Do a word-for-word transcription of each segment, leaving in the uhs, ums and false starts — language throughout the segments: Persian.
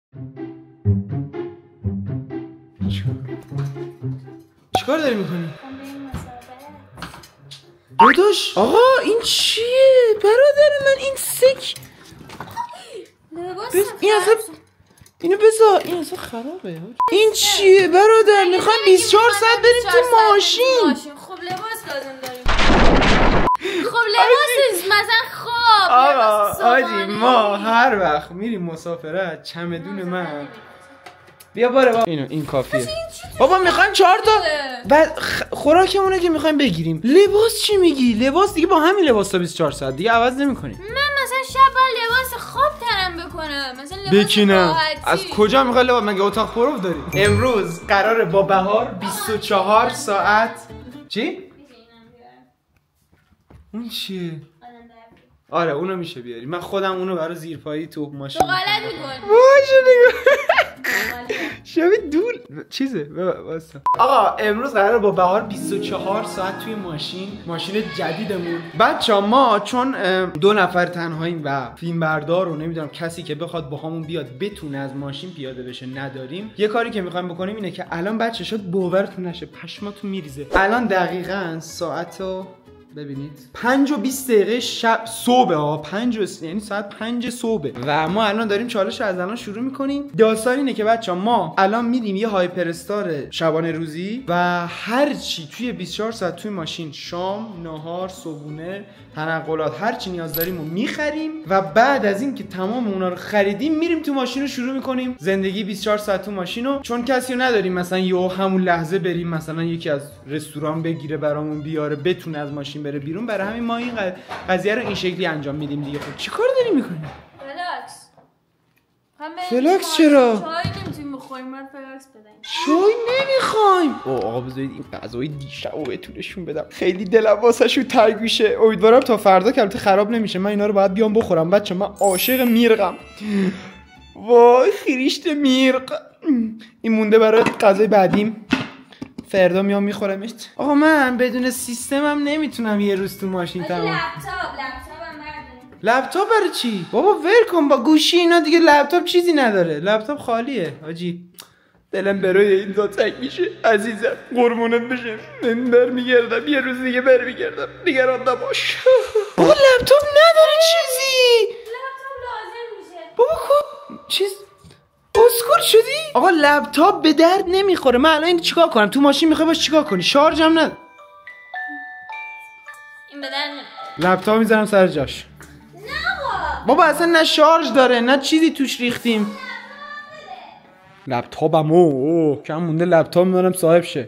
چیکار داری میکنی؟ داداش آقا این چیه؟ برادر من این سک بس... این اصلا اینو بذار این اصلا خرابه. این چیه برادر؟ میخوایم بیست و چهار ساعت بریم تو ماشین. خب لباس لازم داریم. خب لباس مثلا خواب آقا آجی ما هر وقت میریم مسافرت چمدون من بیا باره بابا اینو این کافیه بابا. میخوایم چهار تا بعد خوراکمونه که میخوایم بگیریم. لباس چی میگی؟ لباس دیگه با همین لباس تا بیست و چهار ساعت دیگه عوض نمیکنیم. من مثلا شب با لباس خواب تنم بکنم مثلا لباس بکنم. از کجا میخوای لباس؟ مگه اتاق پرو داری؟ امروز قراره با بهار بیست و چهار ساعت چی؟ اون چیه؟ آره اونو میشه بیاری. من خودم اونو برای زیرپایی تو ماشین تو غلط میکنی. باشه نگاه شبیه دول چیزه. واسه آقا امروز قراره با بهار بیست و چهار ساعت توی ماشین ماشین جدیدمون. بچه‌ها ما چون دو نفر تنهاییم و فیلم بردار و نمیدونم کسی که بخواد باهامون بیاد بتونه از ماشین پیاده بشه نداریم. یه کاری که میخوایم بکنیم اینه که الان بچه شد باورتون نشه پشماتون میریزه. الان دقیقاً ساعتو ببینید پنج و بیست دقیقه شب صبح ها پنج و یعنی ساعت پنج صبح و ما الان داریم چالش از الان شروع میکنیم. داستان اینه که بچه ما الان میریم یه هایپر استار شبانه روزی و هر چی توی بیست و چهار ساعت توی ماشین شام نهار صبحونه تنقلات هر چی نیاز داریم رو میخریم و بعد از این که تمام اونا رو خریدیم میریم تو ماشین رو شروع میکنیم زندگی بیست و چهار ساعت تو ماشین رو. چون کسی رو نداریم مثلا یهو همون لحظه بریم مثلا یکی از رستوران بگیره برامون بیاره بتونه از ماشین بره بیرون. برای همین ما این قضیه رو این شکلی انجام میدیم دیگه. خب چیکار داری میکنی؟ فلاکس. فلاکس چرا؟ چای نمیتونیم بخوریم من فلاکس بدیم. چای نمیخوایم. او آقا بذارید این غذای دیشبو بهتونشون بدم. خیلی دلم واسهشون تنگ میشه. امیدوارم تا فردا که البته خراب نمیشه من اینا رو باید بیام بخورم. بچه من عاشق میرقم. وای خیریشت میرق. این مونده برای غذای بعدیم. فردا میام میخورمش. آقا من بدون سیستمم نمیتونم یه روز تو ماشین تمام. لپتاپ لپتاپم برداریم. لپتاپ برای چی؟ بابا ول کن با گوشی اینا دیگه. لپتاپ چیزی نداره. لپتاپ خالیه حاجی. دلم برای این دو تنگ میشه عزیزم. قربونت بشم. من برمیگردم یه روز دیگه برمیگردم. نگران نباش. بابا لپتاپ نداره چیزی. لپتاپ لازم میشه. بابا خب چیز اسکول شدی؟ آقا لپتاپ به درد نمیخوره. من الان اینو چیکار کنم؟ تو ماشین میخوای باش چیکار کنی؟ شارژ هم ند. این به درد نمیخوره. لپتاپ میذارم سر جاش. نه بابا. بابا اصلا نه شارژ داره نه چیزی توش ریختیم. لپتاپم او کم مونده لپتاپ میذارم صاحب شه.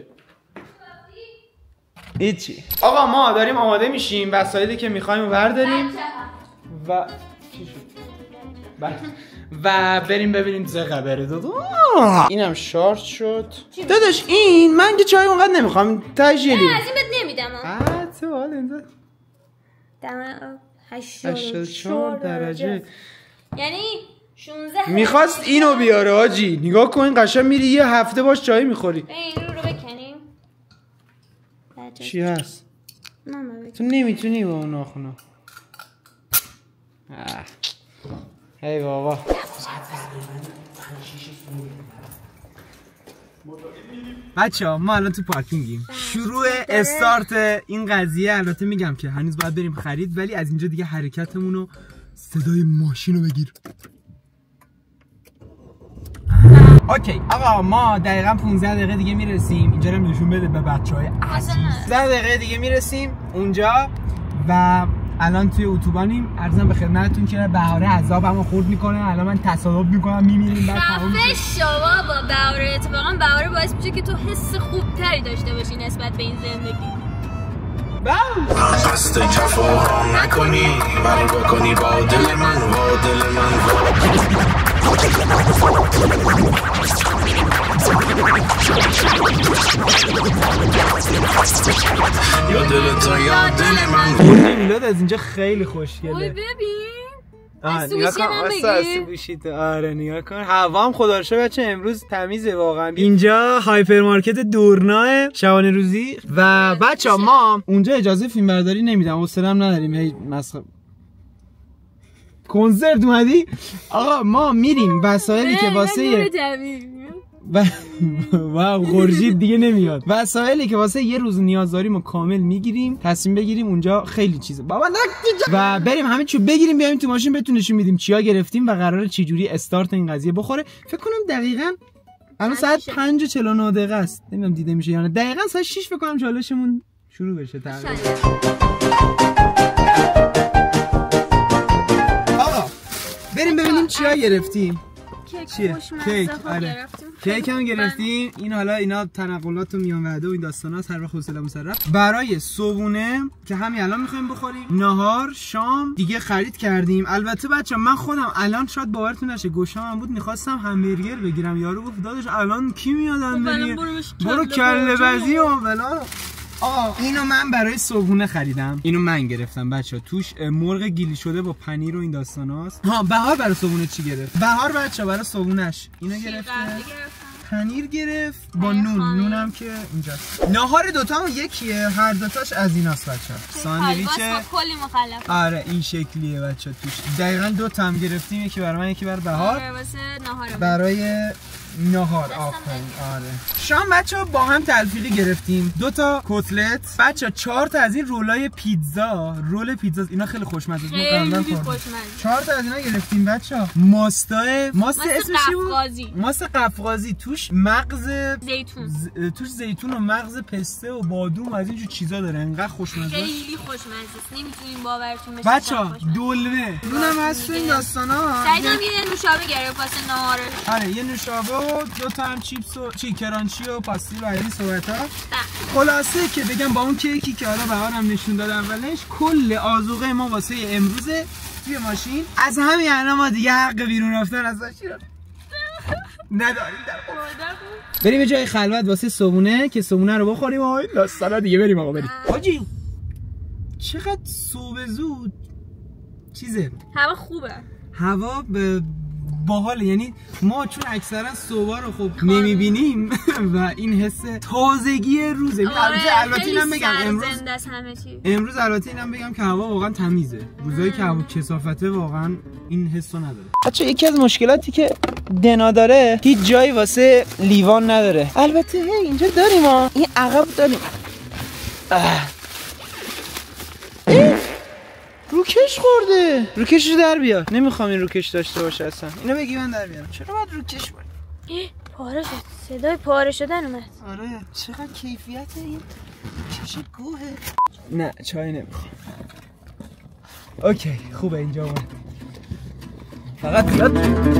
هیچی. آقا ما داریم آماده میشیم وسایلی که میخوایم برداریم و چی شد؟ و بریم ببینیم چه خبره. داداش اینم شارژ شد. داداش این من که چای اونقدر نمیخوام تاجیلی. نه از این بهت نمیدم. آ تو حال اینجا دم هشتاد و چهار درجه یعنی شانزده. میخواست اینو بیاره آجی. نگاه کن قشنگ میری یه هفته باش چای میخوری. این رو رو بکنیم. چی هست؟ تو نمیتونی با اون ناخونا. هی بابا بچه ها ما الان تو پارکینگیم. شروع استارت این قضیه. البته میگم که هنوز باید بریم خرید ولی از اینجا دیگه حرکتمون رو صدای ماشین رو بگیر. اوکی آقا ما دقیقا پونزده دقیقه دیگه میرسیم. اینجا رو نشون بده به بچه های عزیز. پونزده دقیقه دیگه میرسیم اونجا و الان توی اتوبانیم. عرضم به خدمتتون که بهاره عذابمو خورد میکنه. الان من تصادف میکنم میمیریم بعد تموم میشه. خفه شو بابا. بهاره اتفاقا بهاره باعث میشه که تو حس خوبتری داشته باشی نسبت به این زندگی. قصد جفا نکنی بری بکنی با دل من با دل من یا دل تو یا دل من. میلاد از اینجا خیلی خوشگله. وای ببین آه نگاه کن اصلا بوشیت. آره نگاه کن هوا هم خدا رو شکر بچه امروز تمیزه واقعا. اینجا هایپر مارکت دورنا شبانه روزی و بچه ما اونجا اجازه فیلم برداری نمیدم. حوصله‌ام نداریم هی مسخره. کنسرت اومدی؟ آقا ما میریم وسایلی که واسه و واو خورشید دیگه نمیاد. وسایلی که واسه یه روز نیاز داریم و کامل میگیریم، تصمیم بگیریم اونجا خیلی چیزه بابا نکتی و بریم همه چیو بگیریم بیایم تو ماشین بهتون نشون میدیم چیا گرفتیم و قراره چه جوری استارت این قضیه بخوره. فکر کنم دقیقاً الان ساعت پنج و چهل و نه دقیقه است. نمیدونم دیده میشه یا نه. دقیقاً ساعت شش فکر کنم چالشمون شروع بشه تقریبا. آقا بریم ببینیم چیا گرفتیم. چیه؟ کیک. آره. کیک هم گرفتیم. این حالا اینا تنقلات و میان وعده و این داستاناست. هر وقت حوصله مصرف برای صبحونه که همین الان میخوایم بخوریم، نهار، شام دیگه خرید کردیم. البته بچه من خودم الان شاید باورتون نشه گوشام هم بود میخواستم همبرگر بگیرم، یارو گفت داداش الان کی میاد همبرگر؟ برو کله بزی و بلا. آه اینو من برای صبحونه خریدم. اینو من گرفتم بچه. توش مرغ گیلی شده با پنیر و این داستاناست. ها بهار برای صبحونه چی گرفت؟ بهار بچه برای صبحونهش اینو گرفته. پنیر گرفت با نون. نونم که اینجاست. ناهار دوتا یکیه، هر دوتاش از ایناست بچه. ساندویچ کلی مخلف. آره این شکلیه بچه. توش دقیقاً دو تا هم گرفتیم، یکی برای من یکی برای بهار. آره واسه ناهار. برای ناهار. آفرین. آره شام بچه با هم تلفیقی گرفتیم. دو تا کتلت بچه، چهار تا از این رولای پیتزا. رول پیتزا اینا خیلی خوشمزه. خیلی خوشمزه. چهار تا از اینا گرفتیم بچه. ماستای ماست اسمش چی بود؟ ماست قفقازی. توش مغز زیتون ز... توش زیتون و مغز پسته و بادوم و از اینجور چیزا داره. انقدر خوشمزه. خیلی خوشمزه است. نمیتونین باورتون بشه. بچه دلمه نونم هست تو این داستانا. سعیدم یه نوشابه گرفت واسه ناهارش. آره یه نوشابه و دو تا هم چیپس و چی کرانچی و پاستی و این صحبتا. خلاصه که بگم با اون کیکی که حالا بهارم نشون داد اولش، کل آذوقه ما واسه امروزه توی ماشین. از همین الان ما دیگه حق بیرون رفتن ازش نداریم. در بریم یه جای خلوت واسه صبحونه که صبحونه رو بخوریم و داستانا دیگه. بریم آقا بریم. حاجی چقدر صبح زود چیزه. هوا خوبه. هوا به باحاله. یعنی ما چون اکثرا صبح رو خب نمیبینیم و این حس تازگی روزه. البته البته اینم بگم امروز امروز البته اینم بگم که هوا واقعا تمیزه. روزایی که هوا کثافته واقعا این حسو نداره. بچه یکی از مشکلاتی که دنا داره هیچ جایی واسه لیوان نداره. البته هی اینجا داریم ها. این عقب داریم. روکش خورده. روکش رو در بیار. نمیخوام این روکش داشته باشه اصلا. اینو بگی من در بیارم. چرا باید روکش باشه؟ پاره شد. صدای پاره شدن اومد. آره چقدر کیفیت این چش گوهه. نه چای نمیخوام. اوکی خوبه اینجا اومد. فقط بیاد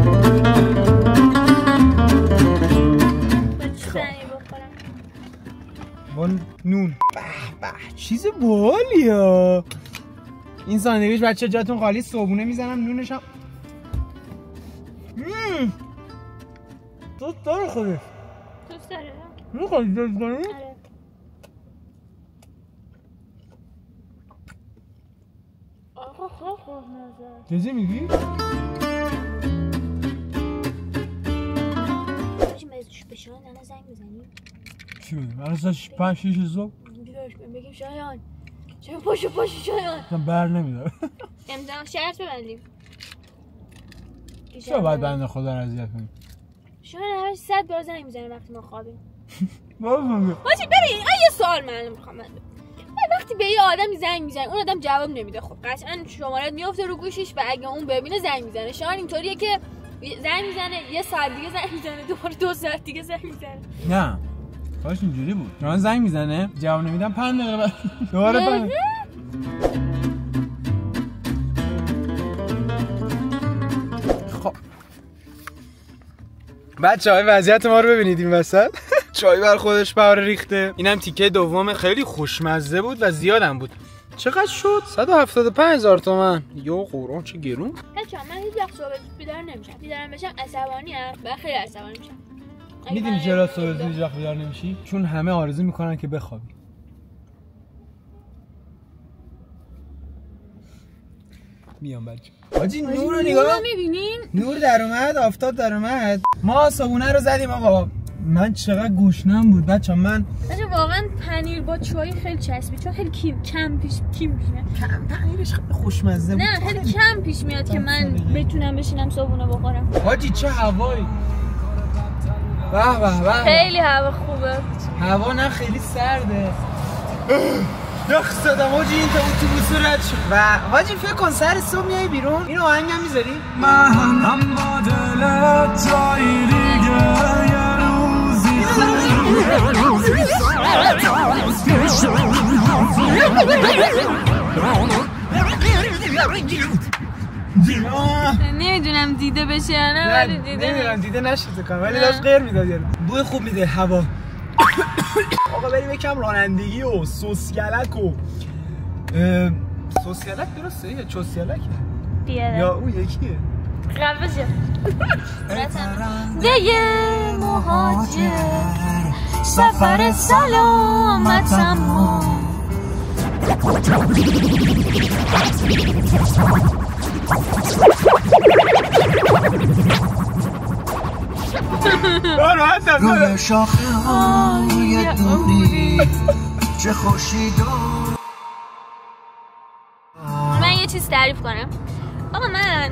با نون. به به چیز باحالیه. این ساندویچ بچه جاتون خالی. صبحونه میزنم نونش هم مم تو داره خودش. تو داره میخوایی دوست داری؟ آره آقا خواه خواه نظر چیزی میگی؟ چی مزدوش به شایان ننه زنگ میزنی؟ چی بودیم؟ الان ساعت پنج شیش صبح؟ بگیم شایان شایان پاشو پاشو شایان. اصلا بر نمیداره. امتحان شرط ببندیم. چرا باید بنده خدا رو اذیت کنیم؟ شایان همش صد بار زنگ میزنه وقتی ما خوابیم. باز میگه باشه ببین یه سوال من میخوام من وقتی به یه آدمی زنگ میزنه اون آدم جواب نمیده، خب قطعا شماره میفته رو گوشش و اگه اون ببینه زنگ میزنه. شایان اینطوریه که زنگ میزنه یه ساعت دیگه زنگ میزنه دوباره دو ساعت دیگه زنگ میزنه. نه کاش اینجوری بود. من زنگ میزنه جواب نمیدم پنج دقیقه بعد دوباره پنج. خب بچه‌ها وضعیت ما رو ببینید این وسط. چای بر خودش بهار ریخته. اینم تیکه دوم خیلی خوشمزه بود و زیادم بود. چقدر شد؟ صد و هفتاد و پنج هزار تومان. یا قرآن چه گرون. بچه‌ها من هیچ وقت صبح بیدار نمیشم. بیدارم بشم عصبانی ام و خیلی عصبانی میشم. میدونی چرا صبح زود هیچ وقت بیدار نمیشی؟ چون همه آرزو میکنن که بخوابی. میام بچه. حاجی نور رو نگاه میبینین؟ نور در اومد، آفتاب در اومد. ما صبحونه رو زدیم آقا. من چقدر گوشنم بود بچه. من بچه واقعا پنیر با چای خیلی چسبید چون خیلی کم کم پیش کم پیش میاد. کم پنیرش خیلی خوشمزه بود. نه خیلی کم پیش میاد که من بتونم بشینم صبحونه بخورم. حاجی چه هوایی. واه واه واه. خیلی هوا خوبه. هوا نه خیلی سرده. یخ زدم حاجی. این تا اتوبوس رد شد و حاجی فکر کن سر صبح میای بیرون این آهنگ هم میذاری؟ من هم با دلت جایی دیگه یه روزی نمیدونم دیده بشه یا نه ولی دیده نمیدونم دیده نشده کنم ولی داشت غیر میداد یارو. بوی خوب میده هوا. آقا بریم یکم رانندگی و سوسیالک و سوسیالک درسته یا چوسیالک بیاره یا اون یکیه قبشه دیگه مهاجر سفر سلامتم روی شاخه های دوری چه خوشی دو. من یه چیز تعریف کنم. آقا من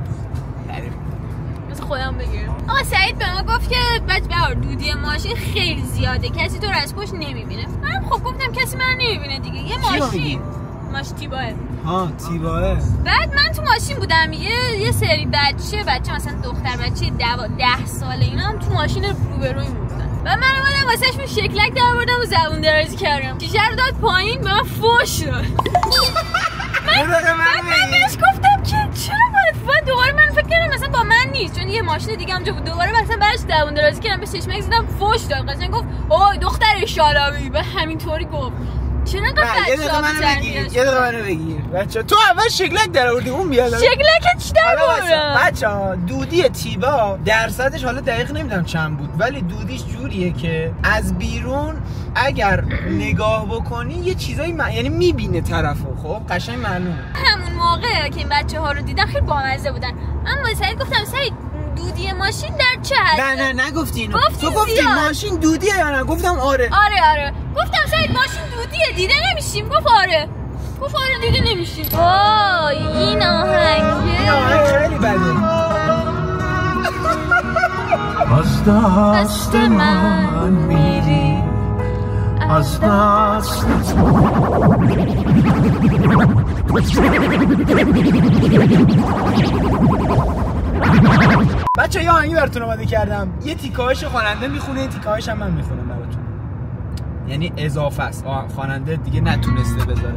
مثل خودم بگیرم. آقا سعید به ما گفت که بچه بهار دودی ماشین خیلی زیاده کسی تو رو از پشت نمیبینه. منم خب گفتم کسی من نمیبینه دیگه. یه ماشین ماشین تیباه. ها تیباه. بعد من تو ماشین بودم یه یه سری بچه بچه مثلا دختر بچه ده ساله اینا هم تو ماشین روبروی بودن و من اومدم واسهشون شکلک در آوردم و زبون درازی کردم. شیشه رو داد پایین به من فوش داد. من من بهش گفتم که چرا باید دوباره من فکر کردم مثلا با من نیست چون یه ماشین دیگه اونجا بود. دوباره مثلا براش زبون درازی کردم به چشمک زدم فوش داد. قشنگ گفت اوه دختر شالابی به همینطوری گفت. چرا انقدر یه دقیقه منو بگیر یه دقیقه منو بگیر بچه تو اول شکلک در آوردی اون بیاد شکلک چی در آوردم بچه. دودی تیبا درصدش حالا دقیق نمیدونم چند بود ولی دودیش جوریه که از بیرون اگر نگاه بکنی یه چیزایی م... یعنی میبینه طرفو. خب قشنگ معلومه. همون موقع که این بچه ها رو دیدن خیلی بامزه بودن. اما سعید گفتم سعید دودی ماشین در چه حد؟ نه نه نگفتی اینو. تو گفتی ماشین دودیه یا نه؟ گفتم آره. آره آره. گفتم سعید ماشین دودیه دیده نمیشیم. گفت آره. گفت آره دیده نمیشیم. وای این آهنگه. این آهنگ خیلی بده. از دست من میری از دست بچه یه آهنگی براتون آماده کردم. یه تیکه‌هاش خواننده میخونه یه تیکه‌هاش هم من میخونم براتون. یعنی اضافه است. خواننده دیگه نتونسته بذاره.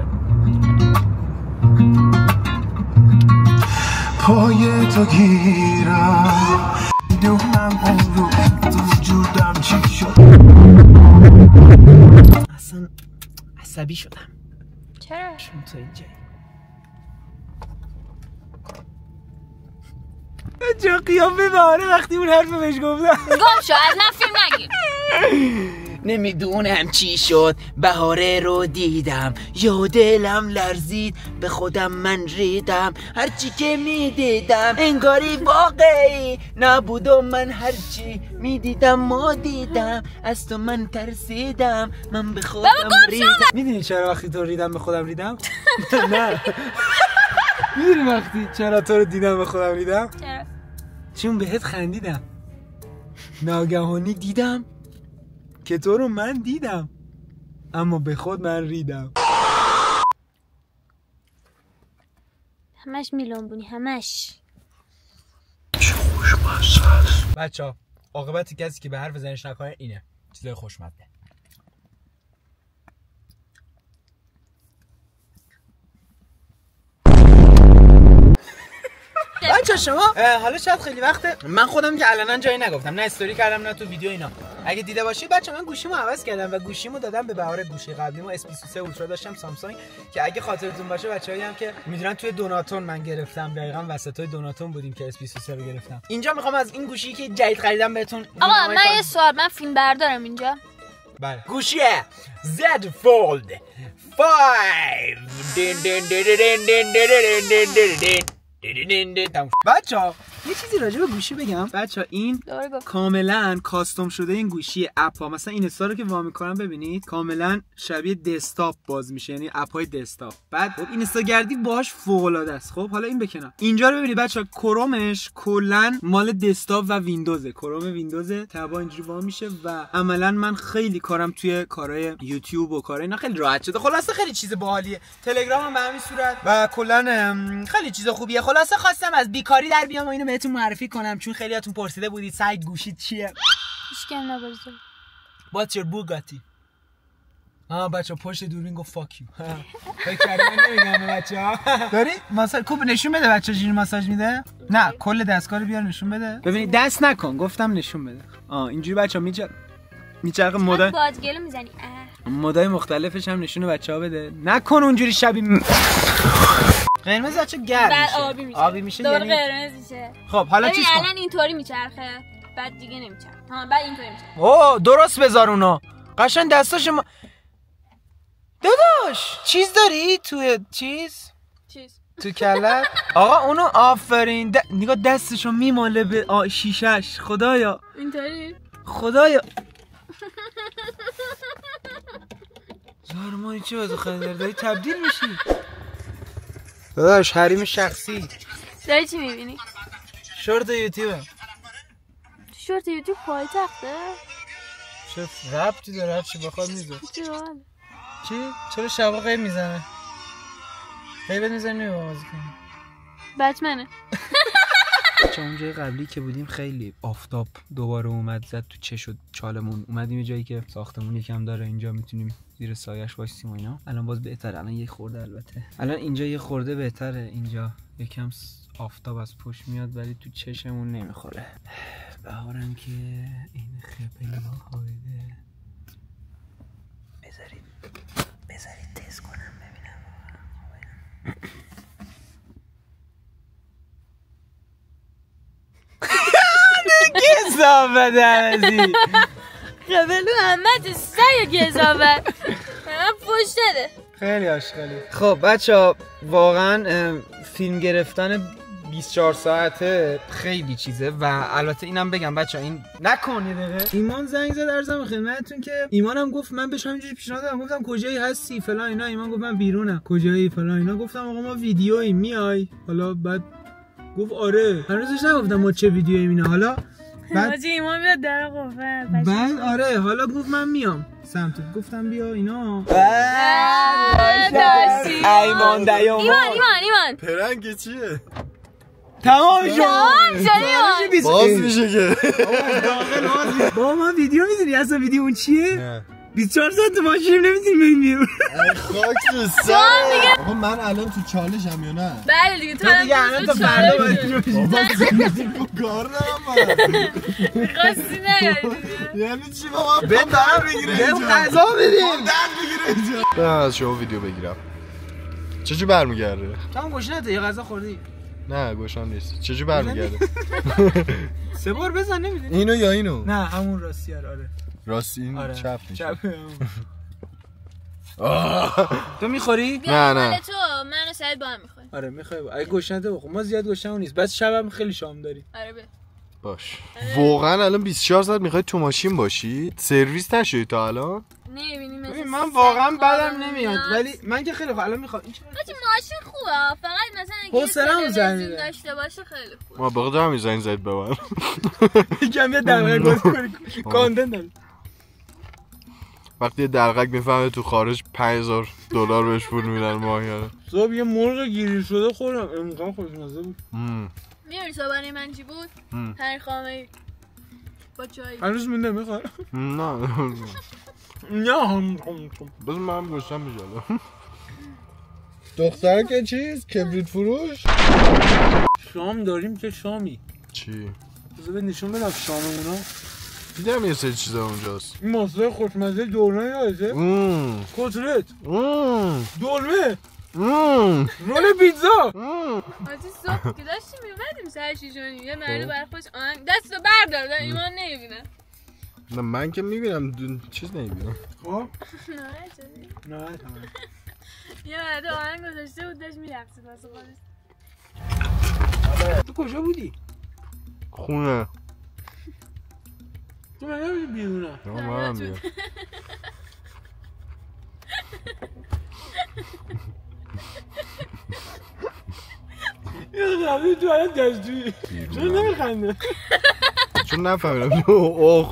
پای تو گیرم دونم اون رو تو وجودم چی شد. اصلا عصبی شدم. چرا؟ چون تو اینجا چه قیافه بهاره وقتی اون حرف بهش گفتم. گم شو از من فیلم نگیر. نمیدونم چی شد بهاره رو دیدم یا دلم لرزید به خودم من ریدم هرچی که میدیدم انگاری واقعی نبود و من هرچی میدیدم ما دیدم از تو من ترسیدم من به خودم ریدم. میدونی چرا وقتی تو ریدم به خودم ریدم؟ نه میدونی وقتی چرا تو رو دیدم به خودم ریدم؟ چرا؟ چون بهت خندیدم ناگهانی دیدم که تو رو من دیدم اما به خود من ریدم. همش میلونبونی همش. چه خوشمزه است. بچه ها عاقبت کسی که به حرف زنش نکنه اینه چیزای خوشمزه. بچه شما حالا شاید خیلی وقته من خودم که علنا جایی نگفتم نه استوری کردم نه تو ویدیو اینا اگه دیده باشید بچه من گوشیمو عوض کردم و گوشیمو دادم به بهاره. گوشی قبلیمو اس بیست و سه اولترا داشتم سامسونگ که اگه خاطرتون باشه بچه‌ای هم که میدونن توی دوناتون من گرفتم دقیقاً وسطای دوناتون بودیم که اس بیست و سه رو گرفتم. اینجا میخوام از این گوشی که جدید خریدم بهتون. آقا من یه سوال من فیلم بردارم اینجا. بله گوشی Z Fold پنج. بچه ها یه چیزی راجع به گوشی بگم بچا، این کاملا کاستوم شده این گوشی اپ ها. مثلا این استا رو که وا میکنم ببینید کاملا شبیه دسکتاپ باز میشه، یعنی اپ های دسکتاپ. بعد خب این استا گردی باهاش فوق العاده است. خب حالا این بکنم اینجا رو ببینید بچا، کرومش کلا مال دسکتاپ و ویندوزه، کروم ویندوزه، تبا اینجوری وا میشه و عملا من خیلی کارم توی کارهای یوتیوب و کارهای اینا خیلی راحت شده. خلاصه خیلی چیز باحالیه. تلگرامم به همین صورت و کلا خیلی چیز خوبیه. خلاصه خواستم از بیکاری در بیام و اینو بهتون معرفی کنم چون خیلیاتون پرسیده بودید سگ گوشی چیه. هیچ کم نبازه. What's your Bugatti؟ آه بچه پشت دوربین گفت fuck you. فکر کردم نمیگم بچه‌ها. داری ماساژ کوب نشون بده بچه جین ماساژ میده؟ نه کل دستگاه رو بیار نشون بده. ببینید دست نکن گفتم نشون بده. آه اینجوری بچه‌ها میچ میچرخه مدل بادگلو میزنی. مدل مختلفش هم نشون بچه‌ها بده. نکن اونجوری شبیه قرمز بچه گرم میشه. آبی میشه. آبی میشه دوباره یعنی قرمز میشه. خب حالا چیز کن. الان اینطوری میچرخه. بعد دیگه نمیچرخه. ها بعد اینطوری میچرخه. اوه درست بذار اونا. قشنگ دستاش ما داداش چیز داری توی چیز؟ چیز؟ تو کلت؟ آقا اونو آفرین د... نگاه دستشو میماله به آ... شیشش. خدایا اینطوری؟ خدایا زارمانی چه واسه خنده داری تبدیل میشی؟ داداش حریم شخصی. داری چی میبینی؟ شورت یوتیوب. شورت یوتیوب پای تخته؟ چه ربطی داره هر چی بخواد میذاره. چی؟ چرا شبا غیب میزنه؟ غیبت میزنه میبا بازی کنه بچمنه. چه اونجای قبلی که بودیم خیلی آفتاب دوباره اومد زد تو چش و چالمون. اومدیم یه جایی که ساختمون یکم داره اینجا میتونیم زیر سایش وایسیم و اینا. الان باز بهتره، الان یه خورده البته الان اینجا یه خورده بهتره، اینجا یکم آفتاب از پشت میاد ولی تو چشمون نمیخوره. بهارم که این خپلی ها خوابیده. بذارید بذارید تست کنم ببینم. گزافه درزی خبلو همت سر گزافه من پشت ده خیلی عشقالی. خب بچه ها واقعا فیلم گرفتن بیست و چهار ساعته خیلی چیزه و البته اینم بگم بچه ها این نکن یه دقیقه. ایمان زنگ زد عرضم خدمتتون که ایمانم گفت من بهش همینجوری پیشنهاد دادم، گفتم کجایی هستی فلان اینا. ایمان گفت من بیرونم. کجایی فلان اینا. گفتم آقا ما ویدیویی میای حالا. بعد گفت آره. هنوزش نگفتم ما چه ویدیویی مینا. حالا بعد ایمان میاد در قفل. بعد آره حالا گفت من میام سمتت. گفتم بیا اینا. ایمان دیوم ایمان ایمان ایمان پرنگ چیه؟ تمام شد. باز میشه که با ما ویدیو میدونی اصلا ویدیو اون چیه؟ بیست و چهار ساعت تو ماشینیم نمیتونیم بریم بیرون. خاک تو سر. آقا من الان تو چالشم یا نه؟ بله دیگه تو دیگه الان تا فردا باید اینو بشید. بابا زندگی کو کار دارم من. میخواستی نیاری یعنی چی بابا؟ به دارم بگیره اینجا غذا بدیم. درد بگیره اینجا. من از شما ویدیو بگیرم. چجوری برمیگرده؟ تو هم گوشنته یه غذا خوردی؟ نه گوشم نیست. چجوری برمیگرده؟ سه بار بزن نمیده. اینو یا اینو؟ نه همون راستی آره. راستی این آره. چپ میشه. چپ. تو میخوری؟ نه نه. تو منو سعید با هم میخوریم. آره میخوای. اگه گوشنته بخور. ما زیاد گوشنمون نیست. بس شبم خیلی شام داریم. آره به. باش. واقعا الان بیست و چهار ساعت میخوای تو ماشین باشی؟ سرویس نشدی تا الان؟ نمیبینی مثلا. ببین من واقعا بدم نمیاد ولی من که خیلی خوب الان میخوام. این چه ماشین خوبه فقط مثلا اگه حوصله‌مو زنگ داشته باشه خیلی خوبه. ما بخاطر همین زنگ زد به من. یکم یه دقیقه گوش کنی کاندن داره. وقتی یه دلغک میفهمه تو خارج پنج هزار دلار بهش پول میدن ماهیانه. صبح یه مرغ گیری شده خوردم امکان خوشمزه بود. میاری صبحانه من چی بود؟ پنیر خامه با چای. هنوز مونده میخوای؟ نه نه هم بس من هم گوشتم میجاله. دختره که چیز؟ کبریت فروش؟ شام داریم که شامی. چی؟ بذار بهت نشون بدم شاممونو. دیدم یه سری چیزا اونجاست. این ماسه خوشمزه دورنه یادته؟ مم کتلت مم دلمه مم رول پیتزا. آجی صبح که داشتیم میومدیم سر شیش و نیم یه مرد برای خوش آهنگ دستو بردار ایمان نمیبینه. نه من که میبینم دون چیز نمیبینم. خب نه چیزی نه تمام. یه مرد آهنگ گذاشته بود داشت میرقصید واسه خودش. تو کجا بودی؟ خونه تو من نمیدی بیرونه نه من هم بیرون یه قبلی تو حالت دستجویی چون نمیخنده چون نفهمیدم اوه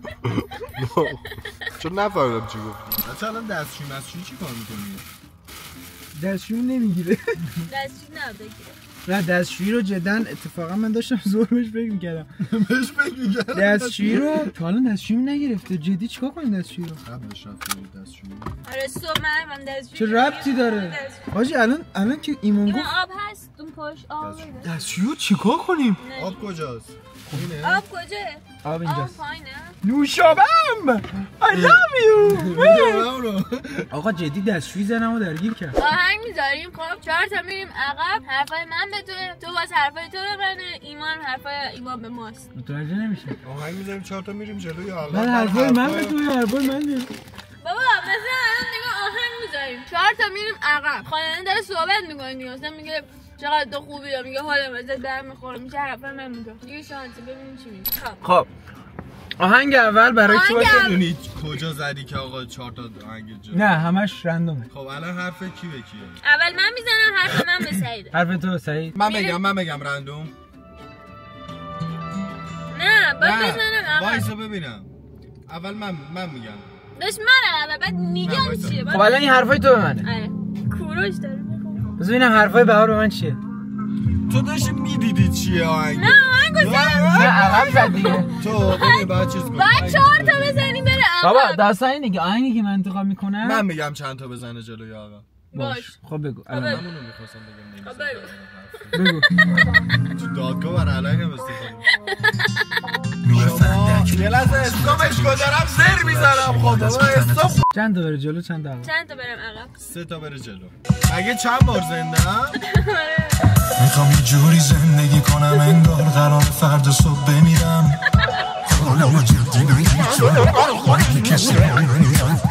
چون نفهمیدم چی گفت بچه الان دستشوی مستشوی چی کار میکنی؟ دستشویی نمیگیره دستشویی نه بگیره نه دستشویی رو جدا اتفاقا من داشتم زور بهش فکر میکردم بهش فکر میکردم دستشویی رو تا الان دستشویی نگرفته جدی چیکار کنیم دستشویی رو قبلش رفته دستشویی آره صبح من هم دستشویی چه ربطی داره حاجی الان الان که ایمان ایمان گفت آب هست اون پشت آب دستشویی رو چیکار کنیم آب کجاست؟ آب کجاه؟ آب آب اینجاست پایینه؟ نوشابم I love you آقا جدی دستشویی زنمو درگیر کرد آهنگ میذاریم خب چهار تا میریم عقب حرفای من به تو تو باز حرفای تو به منه ایمان حرفای ایمان به ماست متوجه نمیشه آهنگ میذاریم چهار تا میریم جلو یا من حرفای من به تو حرفای من دیم بابا مثلا الان نگاه آهنگ میذاریم چهار تا میریم عقب خواننده داره صحبت میکنه مثلا میگه چقدر تو خوبی یا میگه حالم ازت در میخوره میشه حرفای من میگه دیگه شانسی ببینیم چی میگه خب آهنگ اول برای کی باشه دونید کجا زدی که آقا چهار تا آهنگ جلو نه همش رندومه خب الان حرف کی به کیه اول من میزنم حرف من به سعیده حرف تو سعید من بگم من بگم رندوم نه باید بزنم اول وایسا ببینم اول من من میگم داش منم اول بعد میگم چیه خب الان این حرفای تو به منه آره کوروش داره میخونه بذار ببینم حرفای بهار به من چیه تو داشتی میدیدی چیه آهنگ نه آهنگو زدم نه عقب زد دیگه تو ببین باید چیز کنی باید چهار تا بزنیم بره عقب بابا داستان اینه که آهنگی که من انتخاب میکنم من میگم چند تا بزنه جلوی آقا باش خب بگو خب الان بگو. همونو میخواستم بگم خب بگو. بگو تو دادگاه بر علیه هم استفاده شما یه لحظه اسکامش گذارم زر میزنم خب بابا استاپ چند تا بره جلو چند تا عقب چند تا برم عقب سه تا بره جلو اگه چند بار زنده هم میخوام یه جوری زندگی کنم انگار قرار فردا صبح بمیرم حالمو جدی بگیر کسی بگیرم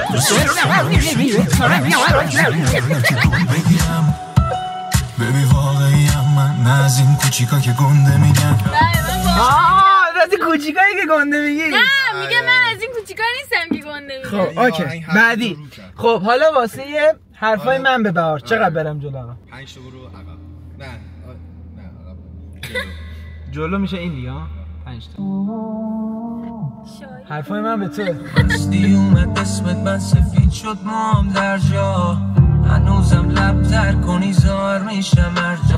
ببی واقعیم من نه از این کوچیکا که گنده میگن آه راست کوچیکایی که گنده میگی نه میگه من از این کوچیکا نیستم که گنده میگم خب اوکی بعدی خب حالا واسه حرفای من به بهار چقدر برم جلو آقا پنج تا برو عقب نه نه عقب جلو میشه این دیگه ها پنج تا حرفای من به تو دستی اومد اسمت من سفید شد مام در جا هنوزم لب تر کنی زار میشم ارجا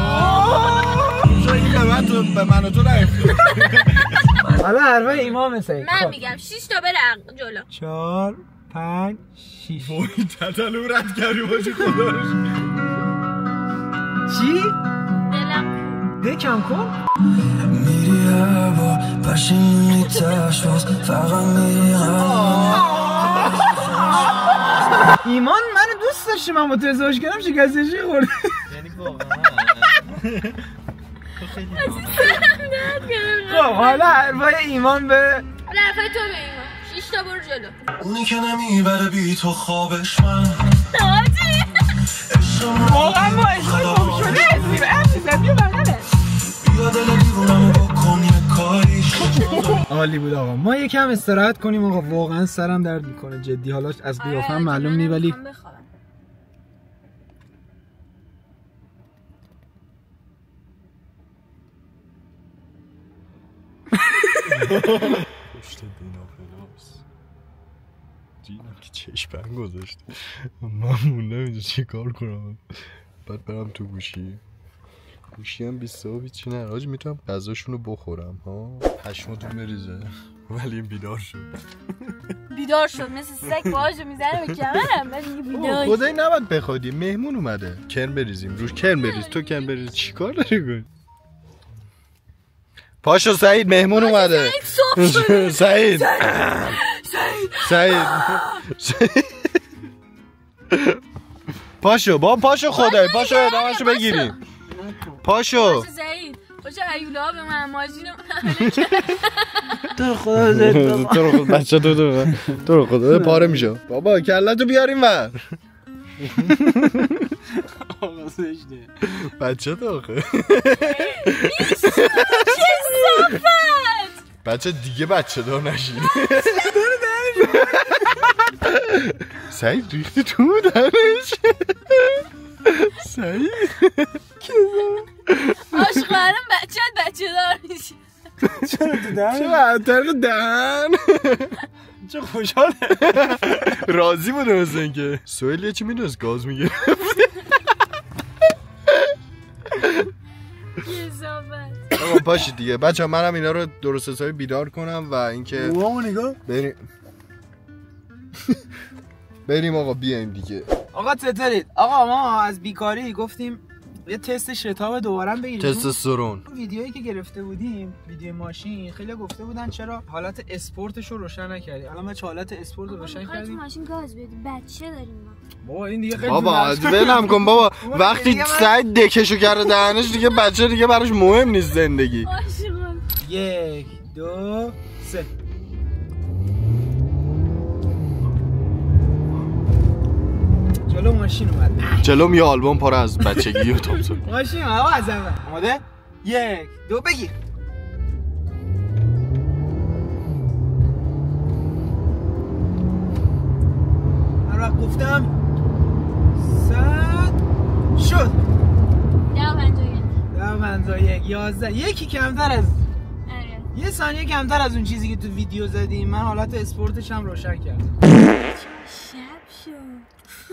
جایی به من تو به من و تو نفته حالا حرفای ایمان سعید من میگم شش تا بره عقب جلو چهار پنج شیش بایی تتلو رد کردی باشی خداش چی؟ دلم دکم کن میری هوا پشیمونی تشواز فقط میری ایمان منو دوست داشتی من با تو ازدواج کردم شکستشی خورده یعنی واقعا خب حالا حرفای ایمان به حرفای تو به ایمان شش تا برو جلو اونی که نمیبره بی تو خوابش من حاجی واقعا با اشتای گم شده هستیم امسی زدی و بردنه بیا دل دیوونمو بکن یه کاریش عالی بود آقا ما یکم استراحت کنیم آقا واقعا سرم درد میکنه جدی حالا از قیافم معلوم نی ولی پشت دینا فلاس دینا که چشپن گذاشت من موندم اینجا چی کار کنم بعد برم تو گوشی گوشی هم بیست و چی نه راج میتونم غذاشونو بخورم ها پشماتون بریزه ولی این بیدار شد بیدار شد مثل سگ باهاشو میزنه به کمرم بعد میگه بیدار خدایی نباید بخوادی مهمون اومده کرم بریزیم روش کرم بریز تو کرم بریز چی کار داری کنی پاشو سعید مهمون اومده سعید سعید پاشو با پاشو خدای پاشو ادامهشو بگیریم پاشو سعید پاشو هیولا به من ماجینو تو رو خدا زد تو رو خدا بچه تو تو تو رو خدا پاره میشه بابا کلتو بیاریم ور آقا زشته بچه تو آخه بچه دیگه بچه دار نشین. سعید ریختی تو دهنش. سعید عاشقانم بچه بچه دار میشه. چرا تو دهن؟ چرا طرق دهن؟ چه خوشحاله. راضی بوده مثل اینکه سویل یه چی میدونست گاز میگه. آقا پاشید دیگه بچه منم اینا رو درست حسابی بیدار کنم و اینکه اوامو نگاه بریم بریم آقا بیایم دیگه. آقا چطورید؟ آقا ما از بیکاری گفتیم یه تست شتاب دوباره بگیریم. تستوسترون. ویدیویی که گرفته بودیم ویدیو ماشین خیلی گفته بودن چرا حالت اسپورتش رو روشن نکردی. الان ما چه حالت اسپورت رو روشن کردیم. تو ماشین گاز بدی بچه داریم ما. بابا این دیگه خیلی بابا ولم کن بابا. وقتی سعید دکشو کرده دهنش دیگه بچه دیگه براش مهم نیست زندگی. عاشقم. یک دو سه. جلو ماشین اومد. جلوم یه آلبوم پر از بچگی و تابستون. ماشین آقا از اول اومده. یک دو بگیر. هر وقت گفتم صد شد. ده پنجاه یک. ده پنجاه یک. یازده. یکی کمتر از یه ثانیه کمتر از اون چیزی که تو ویدیو زدیم. من حالت اسپورتش هم روشن کردم. شب شد.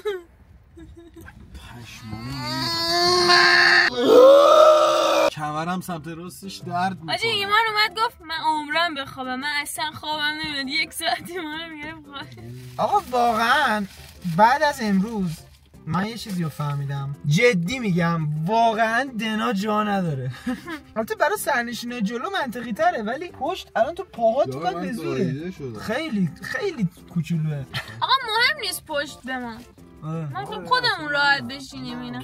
کمرم سمت راستش درد میکنه. آجی ایمان اومد گفت من عمرم بخوابم، من اصلا خوابم نمیاد. یک ساعتی ما رو میگرم خواب. آقا واقعا بعد از امروز من یه چیزی رو فهمیدم، جدی میگم واقعا دنا جا نداره. البته برای سرنشینای جلو منطقی تره ولی پشت الان تو پاهات تو کار بزوره. خیلی خیلی کوچولوه. آقا مهم نیست پشت به ما. ما خودمون راحت بشینیم اینا.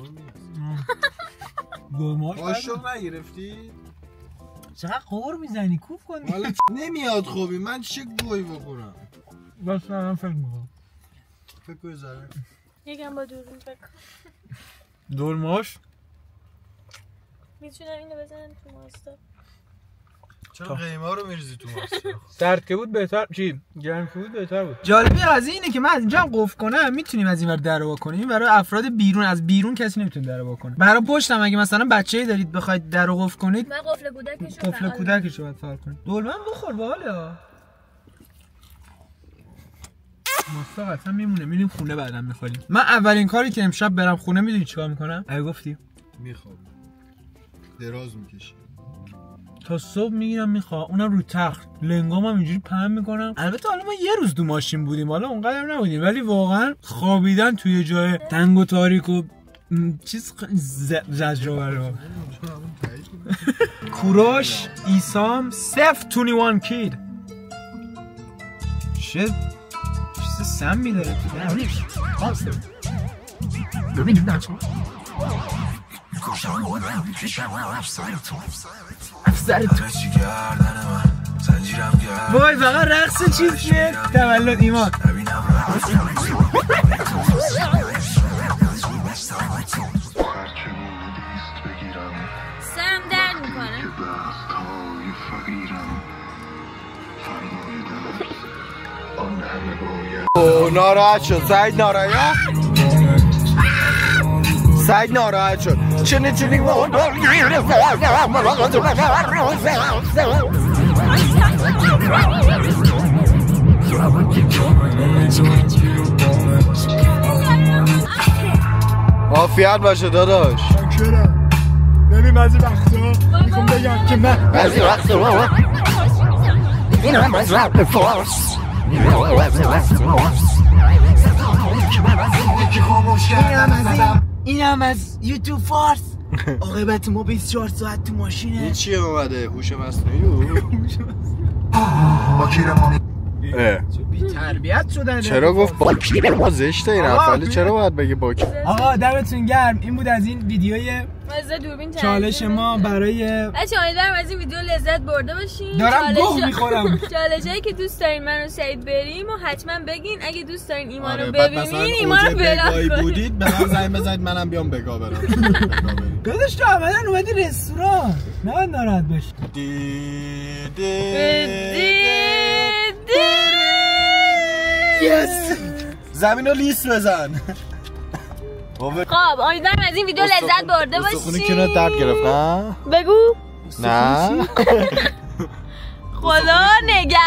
گرماش آشو نگرفتی؟ چقدر قور میزنی کوف کنی؟ حالا نمیاد خوبی من چه گوی بخورم؟ بس من فکر میکنم فکر کنی زره یکم با دوربین فکر دورماش میتونم اینو بزنم تو ماستا. چرا قیمه رو میریزی تو ماستا؟ سرد که بود بهتر، چی؟ گرم که بود بهتر بود. جالبی قضیه اینه که من از اینجا هم قفل کنم میتونیم از این ور در رو بکنیم. برای افراد بیرون، از بیرون کسی نمیتونه در رو بکنه. برای پشتم اگه مثلا بچه‌ای دارید بخواید در رو قفل کنید، من قفل کودکشو قفل کودکشو باید فعال کنید. دولمه بخور باحاله. ماستا قطعا میمونه، میریم خونه بعدا میخوریم. من اولین کاری که امشب برم خونه میدونی چیکار میکنم؟ اگه گفتی میخوام دراز میکشی تا صبح میگیرم میخوام، اونم رو تخت لنگام هم اینجوری پهن میکنم. البته حالا ما یه روز دو ماشین بودیم، حالا اونقدر نبودیم، ولی واقعا خوابیدن توی جای تنگ و تاریک و چیز زجرآور. کوروش ایسام صفر بیست و یک کید چه چیز سمی داره وای فقط رقص چیزیه. تولد ایمان سرم درد میکنه. اوه ناراحت شد سعید. ناراحت سعید ناراحت شد. چنه چنه عافیت باشه داداش. چرا؟ ببین بعضی وقتا میخوام بگم که من بعضی وقتا این هم از رب فارس اینم از یوتیوب فارس. عاقبت ما بیست و چهار ساعت تو ماشینه. این چیه اومده؟ هوش مصنوعی و با کیرمانی بی تربیت شدن. چرا گفت با کی؟ با زشته این حرف. چرا باید بگه با کی؟ آقا دمتون گرم. این بود از این ویدیوی مزه دوربین چالش ما برای بچه‌ها. امیدوارم از این ویدیو لذت برده باشین. دارم گوه میخورم. چالشایی که دوست دارین من و سعید بریم و حتما بگین. اگه دوست دارین ایمان رو آره، ببینین ایمان رو بگاه بودید به من زنگ بزنید منم بیام بگاه برم. داداش تو عملا اومدی رستوران. نه ناراحت باش. دی دی یس. زمینو لیس بزن. خب امیدوارم از این ویدیو لذت برده باشین. استخونی که درد گرفت نه؟ بگو. نه. خدا نگه